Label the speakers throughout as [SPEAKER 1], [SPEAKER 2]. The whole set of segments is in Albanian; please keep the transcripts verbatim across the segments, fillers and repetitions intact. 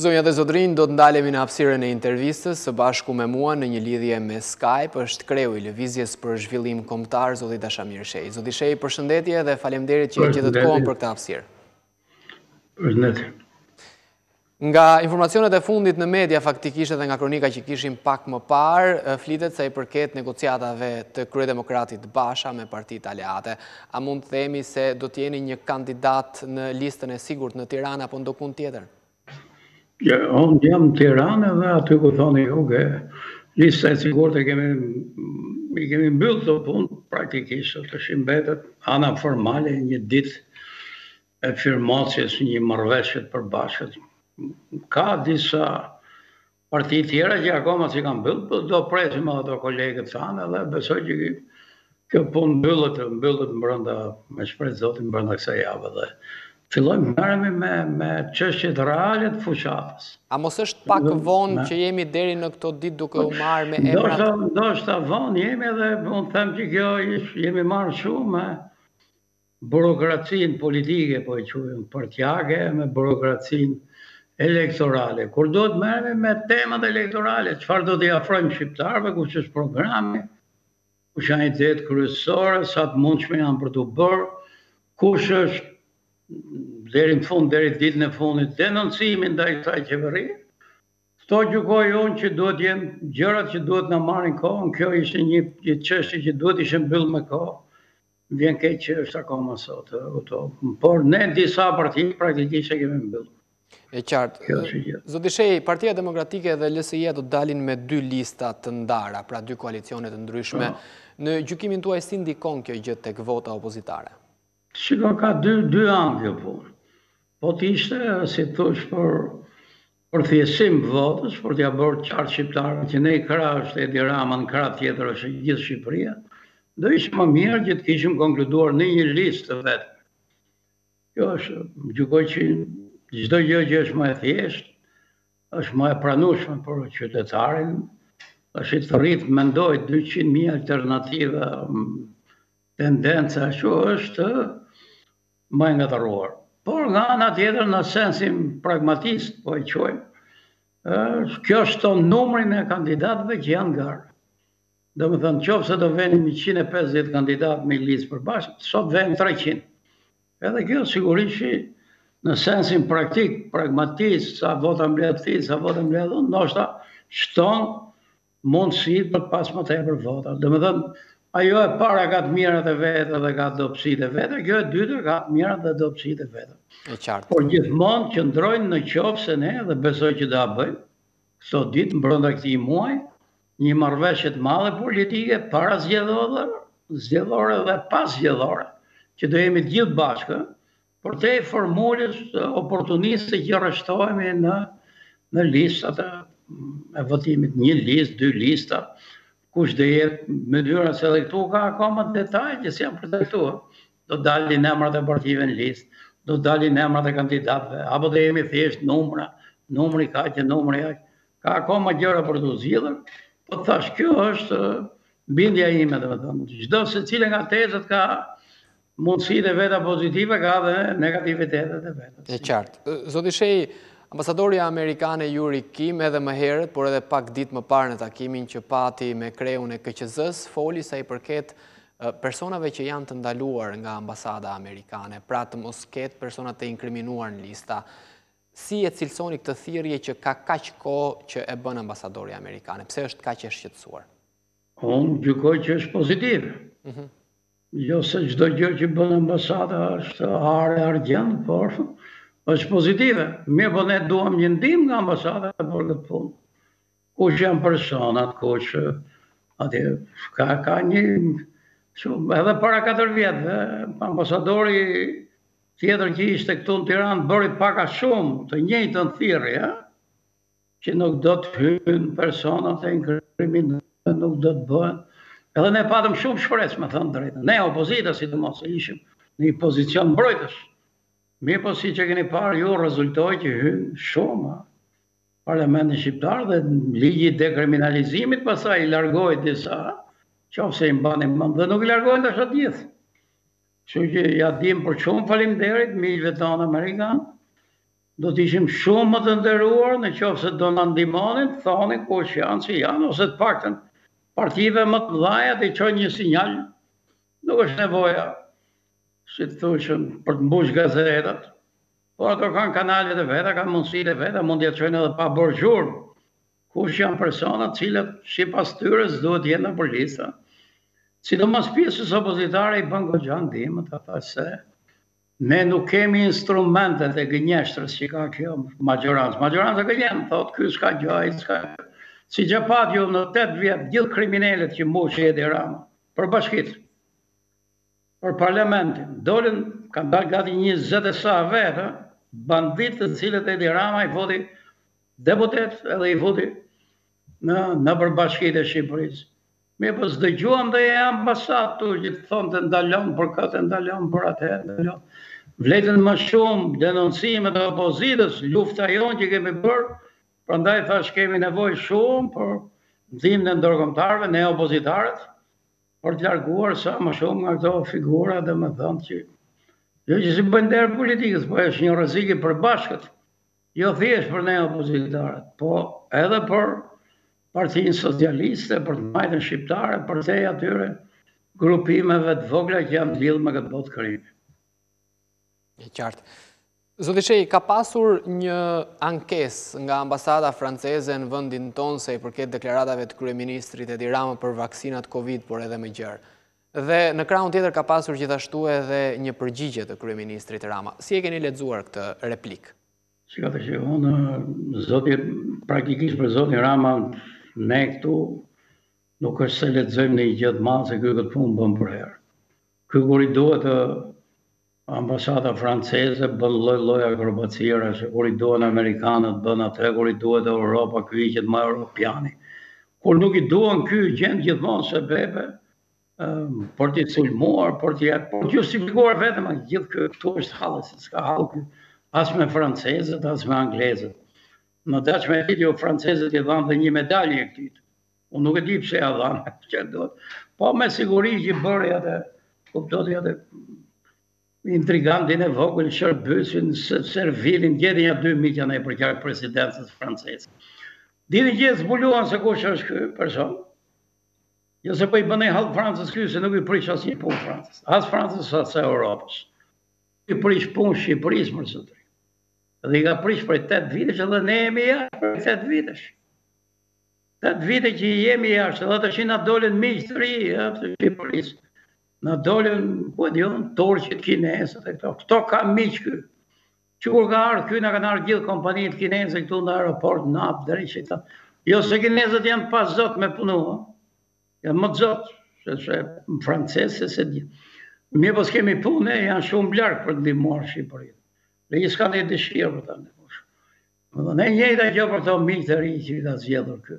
[SPEAKER 1] Zonja dhe zotrin, do të ndalemi në hapësirën e intervistës së bashku me mua në një lidhje me Skype. Është kreu i lëvizjes për zhvillim kombëtar, zoti Dashamir Shej. Zoti Shej, përshëndetje dhe faleminderit që gjetët kohën për këtë hapësirë.
[SPEAKER 2] Përshëndetje.
[SPEAKER 1] Nga informacionet e fundit në media, faktikisht edhe nga kronika që kishim pak më parë, flitet sa i përket negociatave të kryedemokratit Basha me partitë aleate. A mund të themi se do të jeni një kandidat në listën e sigurt në Tiranë apo ndokund tjetër?
[SPEAKER 2] Ja, unë jam në Tiranë dhe aty ku thoni ju ke lista e sigurt e kemi i kemi mbyllë të punë praktikisht, të shimbetet ana formale një ditë e firmosjes një marrëveshje të përbashkët. Ka disa parti tjera që akoma si kanë mbyllë, po do presim ato kolegët tanë dhe besoj që kjo punë mbyllet, mbyllet brenda me shpresë Zotin brenda kësaj jave dhe fillojmë merremi me me çështjet reale të fushatës.
[SPEAKER 1] A mos është pak vonë që jemi deri në këto ditë duke u marrë me emrat?
[SPEAKER 2] Ndoshta ndoshta vonë jemi edhe unë them që kjo jemi marrë shumë me burokracinë politike, po e quajmë partijake, me burokracinë elektorale. Kur do të merremi me temat elektorale, çfarë do t'i afrojmë shqiptarëve, kush është programi, kush janë idetë kryesore, sa të mundshme janë për t'u bërë, kush është deri në fund, deri ditën e fundit, denoncimin ndaj kësaj qeverie. Kto gjykoj unë që duhet jenë gjërat që duhet na marrin kohën, kjo ishte një çështje që duhet ishte mbyllë me kohë. Vjen keq që është akoma sot, por ne disa parti praktikisht e kemi mbyllur.
[SPEAKER 1] E qartë. Zoti Shej, Partia Demokratike dhe L S I-ja do të dalin me dy lista të ndara, pra dy koalicione të ndryshme. Në gjykimin tuaj si ndikon kjo gjë tek vota opozitare?
[SPEAKER 2] Shiko, ka dy dy anë kjo punë. Po t'ishte, si thosh, për për thjessim votës, për t'ia bërë qartë shqiptarëve që ne i krah është Edi Rama, në krah tjetër është gjithë Shqipëria, do ishte më mirë që të kishim konkluduar në një listë të vetme. Kjo është, gjykoj që çdo gjë që është më e thjeshtë, është më e pranueshme për qytetarin, është i thërrit mendoj dyqind mijë alternativa, tendenca ashtu është më e ngatëruar. Por nga ana tjetër në sensin pragmatist, po e quajmë, kjo shton numrin e kandidatëve që janë garë. Domethënë, nëse do vënim njëqind e pesëdhjetë kandidatë me listë përbashkët, sot vënë treqind. Edhe kjo sigurisht në sensin praktik, pragmatist, sa vota mbledh ti, sa vota mbledh unë, ndoshta shton mundësitë për të pas më tepër vota. Domethënë, ajo e para ka të mirat e vete dhe ka dobësitë e vete, kjo e dyta ka të mirat dhe dobësitë e vete.
[SPEAKER 1] E qartë.
[SPEAKER 2] Por gjithmonë qëndrojnë në qofse ne, dhe besoj që do ta bëjmë, këto ditë brenda këtij muaji, një marrëveshje të madhe politike para zgjedhore, zgjedhore dhe pas zgjedhore, që do jemi të gjithë bashkë, për te formulës oportuniste që rreshtohemi në në listat e votimit, një listë, dy lista, kush do jetë mënyra se edhe këtu ka akoma detaj që si janë përcaktuar. Do dalin emrat e partive në listë, do dalin emrat e kandidatëve, apo do jemi thjesht numra, numri ka që numri aq. Ka akoma gjëra për të zgjidhur, po thash kjo është bindja ime, domethënë. Çdo secile nga tezat ka mundësitë e veta pozitive, ka dhe negativitetet e veta.
[SPEAKER 1] E qartë. Zoti Shej, ambasadori amerikane Yuri Kim edhe më herët, por edhe pak ditë më parë në takimin që pati me kreun e K Q Z-s, foli sa i përket personave që janë të ndaluar nga ambasada amerikane, pra të mos ketë persona të inkriminuar në lista. Si e cilësoni këtë thirrje që ka kaq kohë që e bën ambasadori amerikane? Pse është kaq e shqetësuar?
[SPEAKER 2] Unë gjykoj që është pozitiv. Jo se çdo gjë që bën ambasada është are argjend, por është pozitive. Mirë, po ne duam një ndihmë nga ambasada për këtë punë. Kush janë personat, kush atje ka ka një shumë, edhe para katër vjetëve, ambasadori tjetër që ishte këtu në Tiranë bëri paka shumë të njëjtën thirrje, që nuk do të hyjnë personat e inkriminuar, nuk do të bëhen. Edhe ne patëm shumë shpresë, me thënë drejtën. Ne opozita sidomos ishim në një pozicion mbrojtës. Mirë, po siç e keni parë ju, rezultoi që hynë shumë Parlamentin shqiptar dhe ligji i dekriminalizimit pastaj i largoi disa, qofse i mbani mend dhe nuk i largojnë tash të gjithë. Kështu që ja dim për shumë faleminderit miqve tonë amerikanë do të ishim shumë më të nderuar në qoftë se do na ndihmonin, thoni kush janë, si janë, ose të paktën partive më të mëdha të çojnë një sinjal. Nuk është nevoja, si të thushën, për të mbush gazetat, por ato kanë kanalet e veta, kanë mundësitë e veta, mund t'ja çojnë edhe pa bërë zhurmë. Kush janë personat cilët sipas tyre duhet jenë në lista. Sidomos pjesës opozitare i bën goxha ndihmë, ata se ne nuk kemi instrumentet e gënjeshtrës që ka kjo majorancë. Majoranca gënjen, thot ky s'ka gjë, ai s'ka. Si gjapat ju në tetë vjet gjithë kriminalet që mbushi Edi Rama për bashkitë, për parlamentin, dolën kanë dalë gati njëzet e sa vetë, banditë të cilët Edi Rama i voti deputet edhe i voti në në përbashkitë e Shqipërisë. Me po s'dëgjuam dhe e ambasadë tu që të thonë të ndalon për këtë, ndalon për atë, ndalon. Vletën më shumë denoncimet e opozitës, lufta jonë që kemi bërë, prandaj thash kemi nevojë shumë për ndihmën e ndërkombëtarëve, ne opozitarët, për të larguar sa më shumë nga këto figura, domethënë që jo që si bën der politikës, po është një rrezik i përbashkët. Jo thjesht për ne opozitarët, po edhe për Partinë Socialiste, për të majtën shqiptare, për te atyre grupimeve të vogla që janë lidhë me këtë botë krimi.
[SPEAKER 1] E qartë. Zoti Shej, ka pasur një ankes nga ambasada franceze në vendin tonë se i përket deklaratave të kryeministrit Edi Rama për vaksinat Covid, por edhe më gjërë. Dhe në krahun tjetër ka pasur gjithashtu edhe një përgjigje të kryeministrit Rama. Si e keni lexuar këtë replik?
[SPEAKER 2] Shikoj që unë zoti praktikisht për zotin Rama ne këtu nuk është se lexojmë në një gjë të madhe se ky këtë punë bën për herë. Ky kur i duhet ambasada franceze bën lloj-lloj akrobaciera, se kur i duhen amerikanët bën atë, kur i duhet Europa ky hiqet më europiani. Kur nuk i duhen ky gjend gjithmonë sebepe um, për t'i sulmuar, për t'i për t'i justifikuar vetëm gjithë ky këtu është halli, s'ka hall ky as me francezët, as me anglezët. Në dash me video francezët i dhanë dhe një medalje këtij. Unë nuk e di pse ja dhanë, që do. Po me siguri që bëri atë, kuptoni atë intrigantin e vogël Shërbysin, Servilin, gjeti ja dy miqja në për qark presidencës franceze. Dini që zbuluan se kush është ky person. Jo se po i bën hall Francës ky, se nuk i prish asnjë punë Francës, as Francës as Europës. I prish punë Shqipërisë më së dri. Dhe i ka prish për tetë vitesh edhe ne jemi jashtë për tetë vitesh. tetë vite që jemi jashtë, edhe tash na dolën miq të ri të Shqipërisë. Na dolën, po e diun, turqit, kinezët e këto. Këto ka miq ky. Që kur ka ardhur ky na kanë ardhur gjithë kompanitë kineze këtu në aeroport, në hap drejt këta. Jo se kinezët janë pas zot me punu, janë më zot, sepse francezë se di. Mirë po s'kemi punë, janë shumë larg për të ndihmuar Shqipërinë. Dhe një s'ka një dëshirë për ta ndihmuar. Më ne njëjta gjë për këto miq të rinj që i ka zgjedhur ky.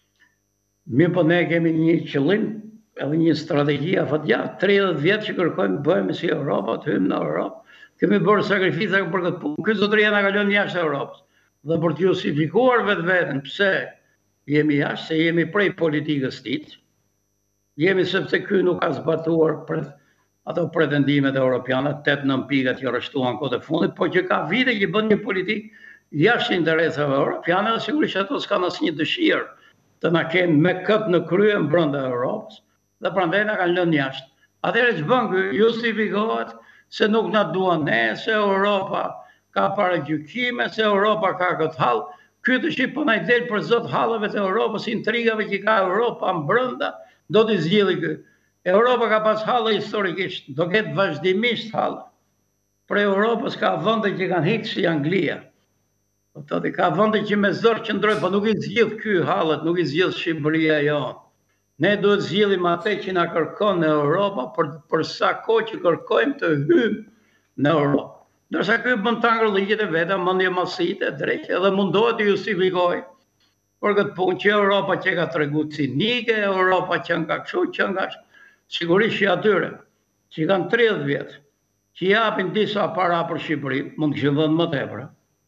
[SPEAKER 2] Mirë po ne kemi një qëllim, edhe një strategji afatgjatë, tridhjetë vjet që kërkojmë bëhemi si Europa, të hyjmë në Europë. Kemi bërë sakrifica për këtë punë. Ky zotëria na ka lënë jashtë Europës. Dhe për të justifikuar vetveten pse jemi jashtë, se jemi prej politikës tit. Jemi sepse ky nuk ka zbatuar për ato pretendimet europiane, tetë nëntë pikat që rreshtuan kohët e fundit, po që ka vite që bën një politikë jashtë interesave europiane, dhe sigurisht ato s'kan asnjë dëshirë të na kenë me këtë në krye brenda Europës, dhe prandaj na kanë lënë jashtë. Atëherë ç'bën ky? Justifikohet se nuk na duan ne, se Europa ka paragjykime, se Europa ka këtë hall. Ky të shih po na i del për zot hallave të Europës, intrigave që ka Europa brenda, do t'i zgjidhë ky. Europa ka pas halle historikisht, do ketë vazhdimisht halle. Për Europës ka vende që kanë hiqë si Anglia. Thotë ka vende që me zor qëndrojnë, po nuk i zgjidh ky hallet, nuk i zgjidh Shqipëria jonë. Ne duhet zgjidhim atë që na kërkon në Europa për për sa kohë që kërkojmë të hyjmë në Europë. Ndërsa ky bën tangër ligjet e veta, mendje masitë, drejt, edhe mundohet të justifikojë për këtë punë që Europa që ka treguar cinike, Europa që nga kështu, që nga sigurisht që atyre që kanë tridhjetë vjet, që japin disa para për Shqipërinë, mund të kishin dhënë më tepër.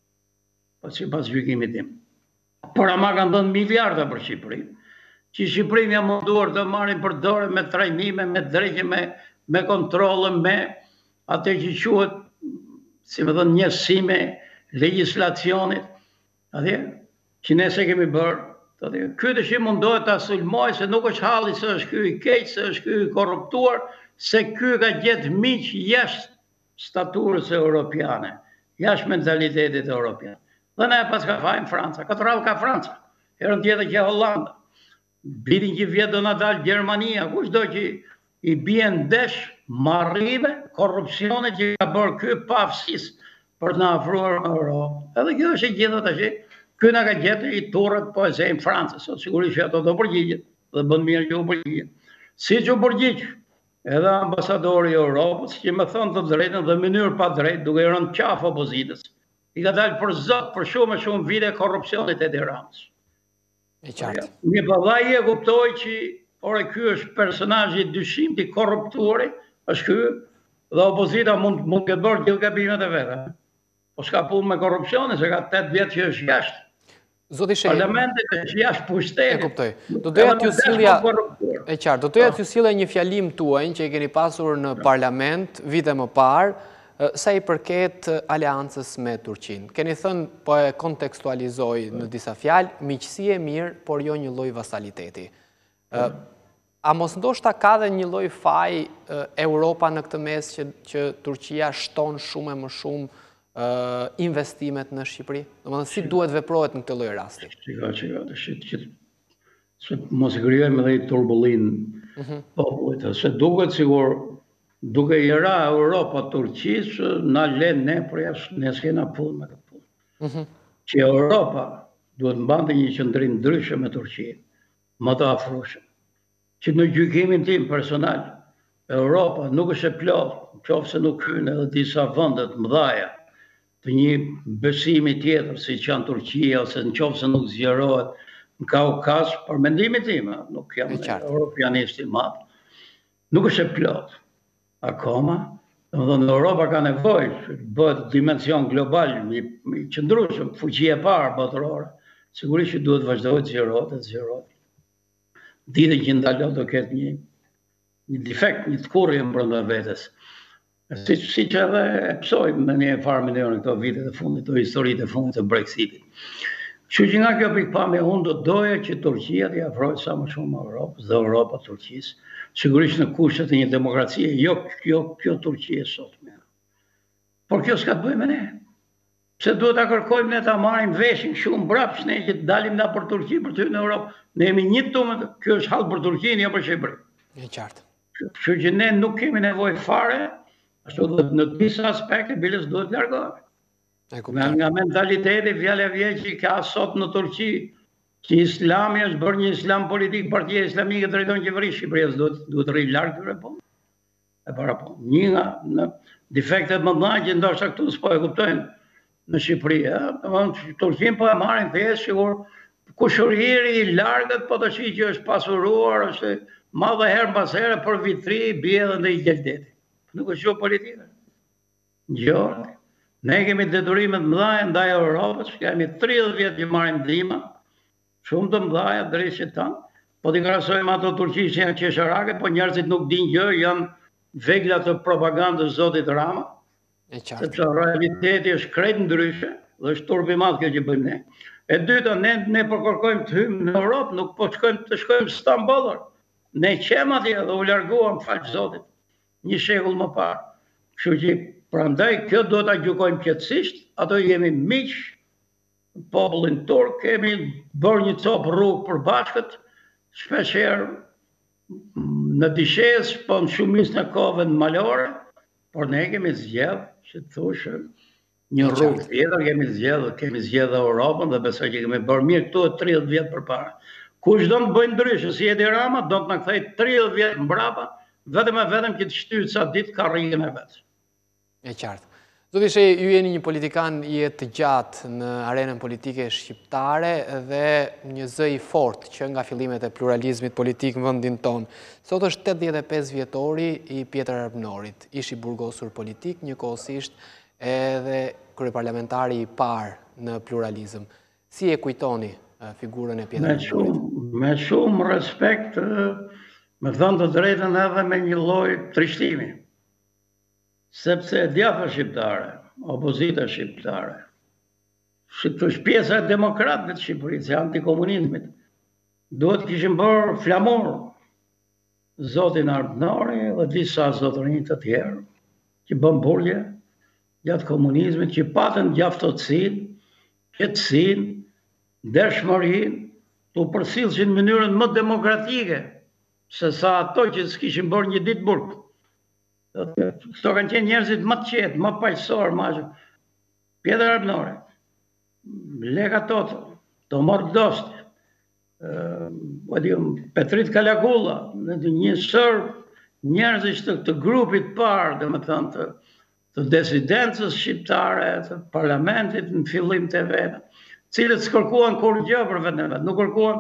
[SPEAKER 2] Po sipas gjykimit tim. Por ama kanë dhënë miliarda për Shqipërinë, që Shqipërinë ja munduar të marrin për dorë me trajnime, me drejtje, me me kontrolle, me atë që quhet, si më thënë, njësime legjislacionit, atje, që ne se kemi bërë. Ky dëshim mundohet ta sulmoj se nuk është halli se është ky i keq, se është ky i korruptuar, se ky ka gjetë miq jashtë staturës europiane, jashtë mentalitetit europian. Dhe ne pas ka fajmë Franca, katër radhë ka Franca, herën tjetër që Hollanda. Vitin që vjetë do në dalë Gjermania, kushdo që i bien ndesh marrime, korrupsionit që ka bërë ky pafësis për të na afruar në Europë. Edhe kjo është e gjithë tash. Ky na ka gjetë i turret po e zejmë Francës, sot sigurisht që ato do përgjigjen dhe bën mirë që u përgjigjen. Siç u përgjigj edhe ambasadori i Europës, që më thon të drejtën dhe në mënyrë pa drejtë, duke i rënë qafë opozitës. I ka dalë për zot për shumë e shumë vite korrupsionit e Tiranës.
[SPEAKER 1] E qartë.
[SPEAKER 2] Një vallai e kuptoi që ore ky është personazhi i dyshimit i korruptuari, është ky dhe opozita mund mund të bërë gjithë gabimet e veta. Po s'ka punë me korrupsionin, se ka tetë vjet që është jashtë.
[SPEAKER 1] Zoti Shehi,
[SPEAKER 2] Parlamentet është jashtë pushtetit.
[SPEAKER 1] e kuptoj. Do doja t'ju sillja e qartë, do doja t'ju sillja një fjalim tuaj që e keni pasur në parlament vite më parë sa i përket aleancës me Turqinë. Keni thënë, po e kontekstualizoj në disa fjalë, miqësi e mirë, por jo një lloj vasaliteti. A mos ndoshta ka dhe një lloj faj Europa në këtë mes që që Turqia shton shumë e më shumë investimet në Shqipëri? Domethënë si duhet veprohet në këtë lloj rasti?
[SPEAKER 2] Çka, çka, se mos i krijojmë edhe turbullin popullit, se duket sigur duke i ra Europa Turqisë, na lën ne për jashtë, ne s'kena punë me këtë punë. Që Europa duhet mbante një qëndrim ndryshe me Turqinë, më të afrueshëm. Që në gjykimin tim personal, Europa nuk është e plotë, qoftë se nuk hyn edhe disa vende të mëdha të një besimi tjetër, si që janë Turqia, ose në qoftë se nuk zgjerohet në Kaukaz, për mendimin tim, nuk jam europianist i madh, nuk është e plotë. Akoma, domethënë Europa ka nevojë të bëhet dimension global, i qëndrueshëm, fuqi e parë botërore. Sigurisht që duhet vazhdojë të zgjerohet, të zgjerohet. Ditën që ndalon do ketë një një defekt, një tkurrje brenda vetes. Si, si që edhe e pësojmë në një farë milion në këto vite të fundit, të historitë e fundit të Brexitit. Kështu që nga kjo pikpamje, unë do doja që Turqia t'i afrohet sa më shumë Europës dhe Europa Turqisë, sigurisht në kushtet e një demokracie, jo kjo, kjo Turqie sot. Por kjo s'ka të bëjmë me ne. Pse duhet ta kërkojmë ne ta marrim veshin shumë mbrapsht ne që dalim na për Turqi për të hyrë në Europë. Ne jemi një tumë, kjo është hall për Turqinë, jo për Shqipërinë.
[SPEAKER 1] E qartë.
[SPEAKER 2] Kështu që ne nuk kemi nevojë fare. Ashtu dhe në disa aspekte bilës duhet largohet. Nga mentaliteti fjala vjeç që ka sot në Turqi, që Islami është bërë një islam politik, partia islamike drejton qeverisë Shqipërisë, duhet duhet rri larg këtyre punë. E para po. Një nga në defektet më të mëdha që ndoshta këtu s'po e kuptojnë në Shqipëri, domethënë Turqinë po e marrin thjesht sigur kushëriri i largët, po tash që është pasuruar, është madhe herë pas here për vitri, bie edhe në i gjeldeti. Nuk është shumë politike. Jo, ne kemi detyrimet mëdha ndaj Europës, kemi tridhjetë vjet që marrim ndihmë, shumë të mëdha drejtë tanë, po t'i krahasojmë ato Turqisë janë qesharake, po njerëzit nuk dinë gjë, janë vegla të propagandës zotit Rama.
[SPEAKER 1] E qartë.
[SPEAKER 2] Sepse realiteti është krejt ndryshe, dhe është turp i madh kjo që bëjmë ne. E dyta, ne ne po kërkojmë të hyjmë në Europë, nuk po shkojmë të shkojmë Stamboll. Ne qem atje dhe u larguam fal zotit një shekull më parë. Kështu që prandaj kjo do ta gjykojmë qetësisht, ato jemi miq, popullin turk, kemi bërë një copë rrugë për bashkët, shpeshherë në dishes, po në shumicën e kohëve në malore, por ne kemi zgjedhë, që të thosh, një rrugë tjetër, kemi zgjedhë, kemi zgjedhë Europën dhe besoj që kemi bërë mirë këtu e tridhjetë vjet përpara. Kush do të bëjë ndryshe, si Edi Rama, do të na kthejë tridhjetë vjet mbrapa, vetëm e vetëm që të shtyjë ca ditë karrierën e vet.
[SPEAKER 1] E qartë. Zoti Shehi, ju jeni një politikan i të gjatë në arenën politike shqiptare dhe një zë i fortë që nga fillimet e pluralizmit politik në vendin tonë. Sot është tetëdhjetë e pesë vjetori i Pjetër Arbënorit, ish i burgosur politik, njëkohësisht edhe kryeparlamentari i parë në pluralizëm. Si e kujtoni figurën e Pjetër Arbënorit?
[SPEAKER 2] Me shumë respekt, me thënë të drejtën edhe me një lloj trishtimi. Sepse djatha shqiptare, opozita shqiptare, si të është pjesa e demokratëve të Shqipërisë, e antikomunizmit, duhet kishin bërë flamur zotin Ardhnori dhe disa zotërinj të tjerë, që bën burgje gjatë komunizmit, që patën djaftotësinë, qetësinë, dëshmërinë, të përcjellshin në mënyrën më demokratike se sa ato që s'kishin bërë një ditë burg. Këto kanë qenë njerëzit më të qetë, më paqësor, më ashtu. Pjetër Ardhnori, Leka Toto, Tomor Dosti, Petrit Kalakulla, një sër njerëzish të, të grupit parë, dhe më thënë, të, të desidencës shqiptare, të parlamentit në fillim të vetë, cilët s'kërkuan kur gjë për vetë në vetë, nuk kërkuan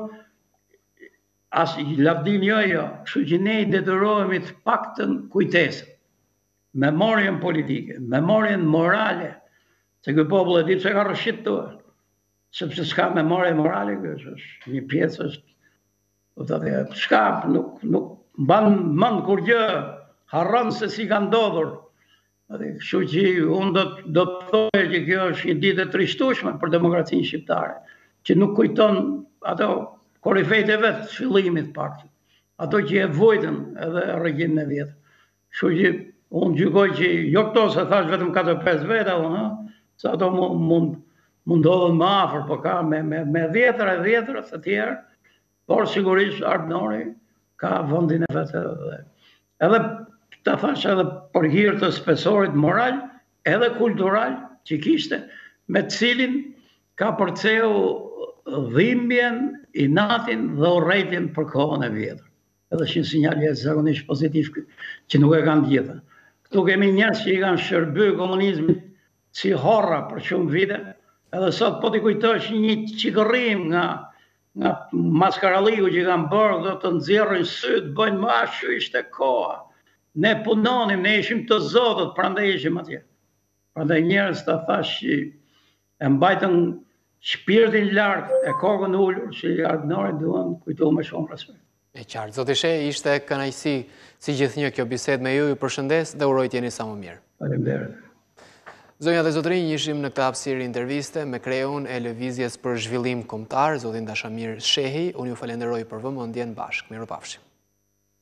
[SPEAKER 2] as lavdin jo jo, kështu që ne i detyrohemi të paktën kujtesën, memorien politike, memorien morale, se ky popull e di pse ka rrëshituar, sepse s'ka memorie morale, është një pjesë, është, do të thënë, s'ka, nuk nuk mban mend kur gjë, harron se si ka ndodhur. Kështu që unë do do të thoya që kjo është një ditë e trishtueshme për demokracinë shqiptare, që nuk kujton ato korifejt e vet të fillimit pak, ato që e vojtën edhe regjimin e vjetër. Kështu që unë gjykoj që jo këto se thash vetëm katër pesë veta, unë, se ato mund mund mundohen më afër, po ka me me me dhjetëra e dhjetëra të tjerë, por sigurisht Ardhnori ka vendin e vet edhe. Edhe ta thash edhe për hir të spesorit moral edhe kultural që kishte, me të cilin ka përceu dhimbjen, inatin dhe urrëtin për kohën e vjetër. Edhe është një sinjal jashtëzakonisht pozitiv që nuk e kanë gjithë. Këtu kemi njerëz që i kanë shërbyer komunizmit si horra për shumë vite, edhe sot po t'i kujtosh një çikërrim nga nga maskaralliku që kanë bërë, do të nxjerrin syt, bëjnë më ashtu ishte koha. Ne punonim, ne ishim të zotët, prandaj ishim atje. Prandaj njerëz ta thash që e mbajtën shpirtin lart, e kokën ulur, që Ardhnori duan kujtuar me shumë respekt.
[SPEAKER 1] E qartë, zoti She, ishte kënaqësi si gjithnjë kjo bisedë me ju, ju përshëndes dhe uroj t'jeni sa më mirë.
[SPEAKER 2] Faleminderit.
[SPEAKER 1] Zonja dhe zotrinj, ishim në këtë hapësirë interviste me kreun e lëvizjes për zhvillim kombëtar, zotin Dashamir Shehi. Unë ju falenderoj për vëmendjen, bashkë. Mirupafshim.